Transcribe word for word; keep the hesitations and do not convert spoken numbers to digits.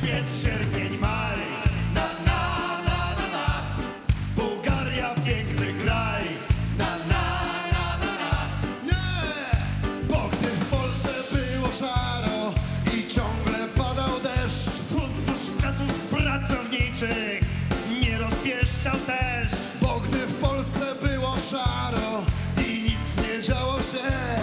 Czerwiec, sierpień, maj. Na, na, na, na, na. Bułgaria, piękny kraj. Na, na, na, na, na. Nie! Bo gdy w Polsce było szaro i ciągle padał deszcz, Fundusz czasów pracowniczych nie rozpieszczał też. bo gdy w Polsce było szaro i nic nie działo się,